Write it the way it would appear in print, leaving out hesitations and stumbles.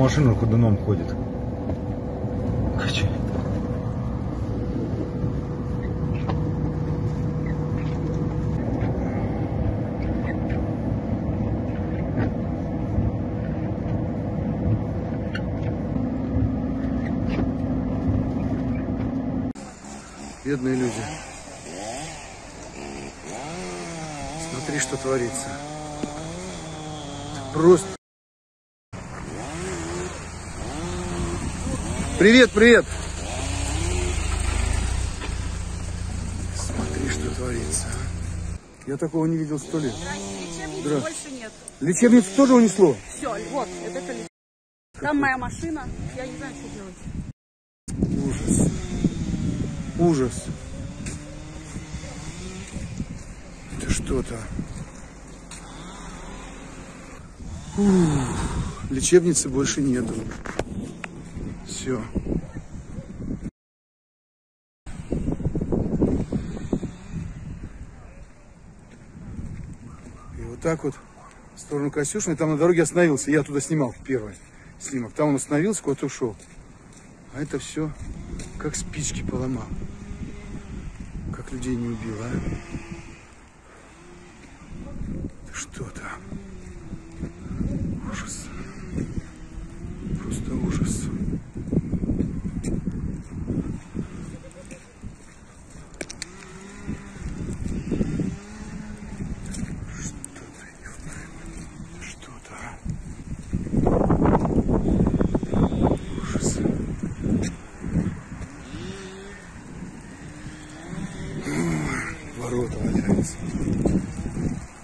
машина ходуном ходит. Качает. Бедные люди. Смотри, что творится. Просто. Привет, привет. Смотри, что творится. Я такого не видел 100 лет. Лечебницы больше нет. Лечебницу тоже унесло? Все, вот, это лечебница. Там моя машина. Я не знаю, что делать. Ужас. Ужас. Это что-то. Лечебницы больше нету. Все. И вот так вот в сторону Костюшиной. Там на дороге остановился. Я туда снимал первый снимок. Там он остановился, куда-то ушел. А это все как спички поломал. Как людей не убил, а? Что-то. Ужас. Просто ужас. Что-то. Ужас. Ворота валяются.